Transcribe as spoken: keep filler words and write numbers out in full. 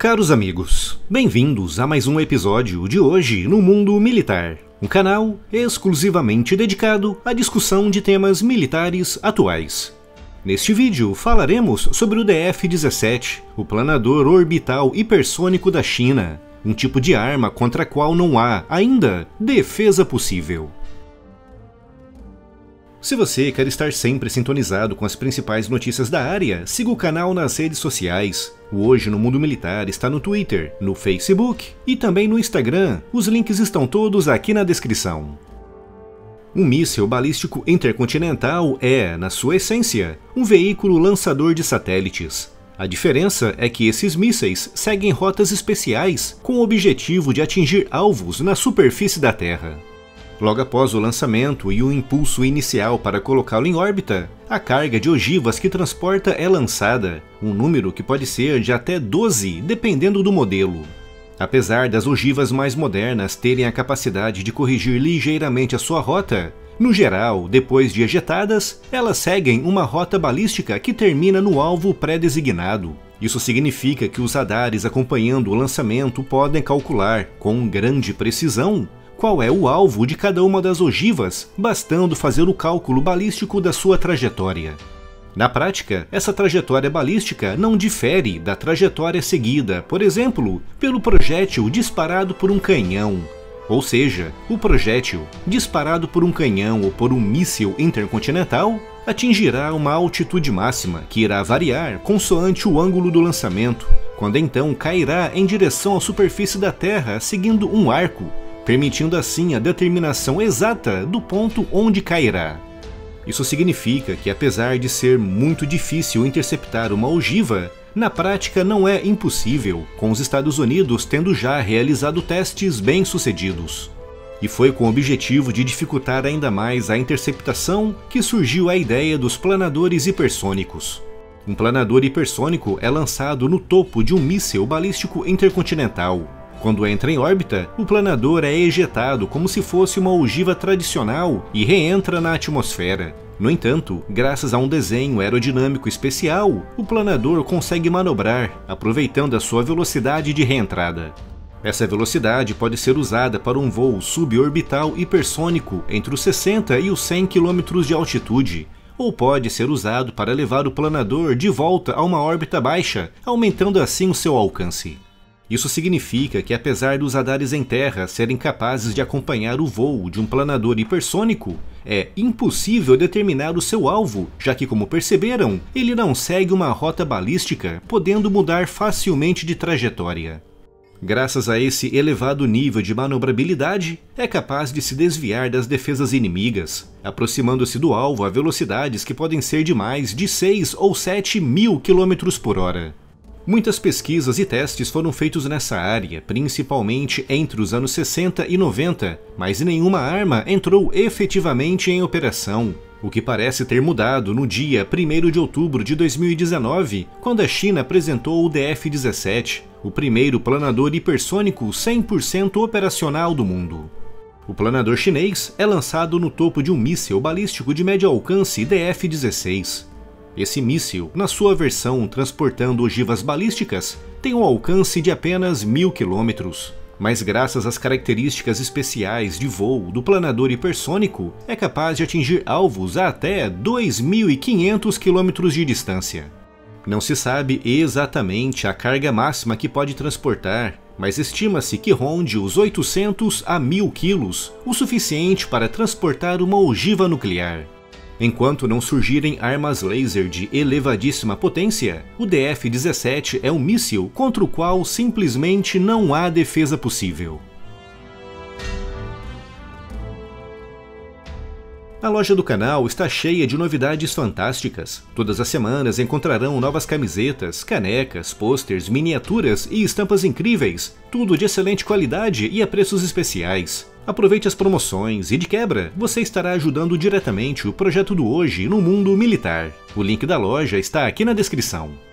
Caros amigos, bem-vindos a mais um episódio de Hoje no Mundo Militar, um canal exclusivamente dedicado à discussão de temas militares atuais. Neste vídeo falaremos sobre o D F dezessete, o planador orbital hipersônico da China, um tipo de arma contra a qual não há, ainda, defesa possível. Se você quer estar sempre sintonizado com as principais notícias da área, siga o canal nas redes sociais. O Hoje no Mundo Militar está no Twitter, no Facebook e também no Instagram. Os links estão todos aqui na descrição. Um míssil balístico intercontinental é, na sua essência, um veículo lançador de satélites. A diferença é que esses mísseis seguem rotas especiais com o objetivo de atingir alvos na superfície da Terra. Logo após o lançamento e o impulso inicial para colocá-lo em órbita, a carga de ogivas que transporta é lançada, um número que pode ser de até doze, dependendo do modelo. Apesar das ogivas mais modernas terem a capacidade de corrigir ligeiramente a sua rota, no geral, depois de ejetadas, elas seguem uma rota balística que termina no alvo pré-designado. Isso significa que os radares acompanhando o lançamento podem calcular, com grande precisão, qual é o alvo de cada uma das ogivas, bastando fazer o cálculo balístico da sua trajetória. Na prática, essa trajetória balística não difere da trajetória seguida, por exemplo, pelo projétil disparado por um canhão. Ou seja, o projétil, disparado por um canhão ou por um míssil intercontinental, atingirá uma altitude máxima, que irá variar consoante o ângulo do lançamento, quando então cairá em direção à superfície da Terra seguindo um arco, permitindo assim a determinação exata do ponto onde cairá. Isso significa que, apesar de ser muito difícil interceptar uma ogiva, na prática não é impossível, com os Estados Unidos tendo já realizado testes bem-sucedidos. E foi com o objetivo de dificultar ainda mais a interceptação que surgiu a ideia dos planadores hipersônicos. Um planador hipersônico é lançado no topo de um míssil balístico intercontinental. Quando entra em órbita, o planador é ejetado como se fosse uma ogiva tradicional e reentra na atmosfera. No entanto, graças a um desenho aerodinâmico especial, o planador consegue manobrar, aproveitando a sua velocidade de reentrada. Essa velocidade pode ser usada para um voo suborbital hipersônico entre os sessenta e os cem quilômetros de altitude, ou pode ser usado para levar o planador de volta a uma órbita baixa, aumentando assim o seu alcance. Isso significa que, apesar dos radares em terra serem capazes de acompanhar o voo de um planador hipersônico, é impossível determinar o seu alvo, já que, como perceberam, ele não segue uma rota balística, podendo mudar facilmente de trajetória. Graças a esse elevado nível de manobrabilidade, é capaz de se desviar das defesas inimigas, aproximando-se do alvo a velocidades que podem ser de mais de seis ou sete mil quilômetros por hora. Muitas pesquisas e testes foram feitos nessa área, principalmente entre os anos sessenta e noventa, mas nenhuma arma entrou efetivamente em operação, o que parece ter mudado no dia primeiro de outubro de dois mil e dezenove, quando a China apresentou o D F dezessete, o primeiro planador hipersônico cem por cento operacional do mundo. O planador chinês é lançado no topo de um míssil balístico de médio alcance D F dezesseis. Esse míssil, na sua versão transportando ogivas balísticas, tem um alcance de apenas mil quilômetros, mas graças às características especiais de voo do planador hipersônico, é capaz de atingir alvos a até dois mil e quinhentos quilômetros de distância. Não se sabe exatamente a carga máxima que pode transportar, mas estima-se que ronde os oitocentos a mil quilos, o suficiente para transportar uma ogiva nuclear. Enquanto não surgirem armas laser de elevadíssima potência, o D F dezessete é um míssil contra o qual simplesmente não há defesa possível. A loja do canal está cheia de novidades fantásticas. Todas as semanas encontrarão novas camisetas, canecas, pôsteres, miniaturas e estampas incríveis, tudo de excelente qualidade e a preços especiais. Aproveite as promoções e, de quebra, você estará ajudando diretamente o projeto do Hoje no Mundo Militar. O link da loja está aqui na descrição.